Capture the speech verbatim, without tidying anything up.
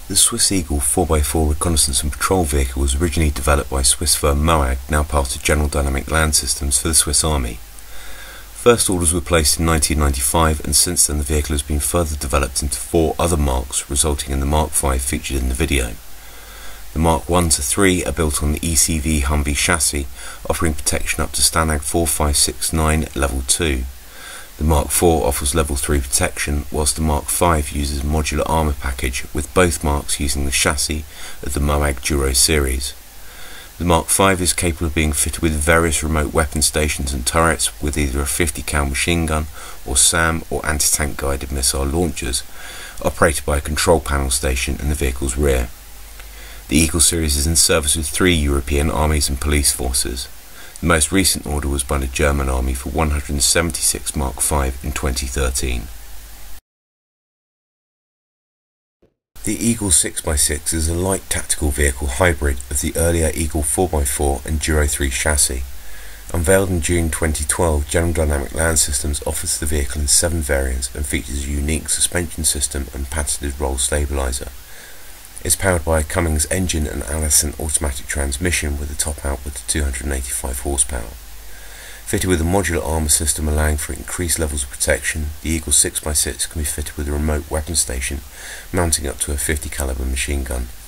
The Swiss Eagle four by four Reconnaissance and Patrol Vehicle was originally developed by Swiss firm Mowag, now part of General Dynamic Land Systems, for the Swiss Army. First orders were placed in nineteen ninety-five, and since then the vehicle has been further developed into four other marks, resulting in the Mark five featured in the video. The Mark one to three are built on the E C V Hummvee chassis, offering protection up to STANAG four five six nine Level two. The Mark four offers Level three protection, whilst the Mark five uses a modular armour package, with both marks using the chassis of the Mowag DURO series. The Mark five is capable of being fitted with various remote weapon stations and turrets, with either a fifty cal machine gun or SAM or anti-tank guided missile launchers, operated by a control panel station in the vehicle's rear. The Eagle series is in service with three European Armies and Police forces. The most recent order was by the German Army for one hundred seventy-six Mark five in twenty thirteen. The Eagle six by six is a light tactical vehicle hybrid of the earlier Eagle four by four and DURO three chassis. Unveiled in June twenty twelve, General Dynamic Land Systems offers the vehicle in seven variants and features a unique suspension system and patented roll stabiliser. It's powered by a Cummins engine and Allison automatic transmission with a top output of two hundred eighty-five horsepower. Fitted with a modular armour system allowing for increased levels of protection, the Eagle six by six can be fitted with a remote weapon station mounting up to a fifty caliber machine gun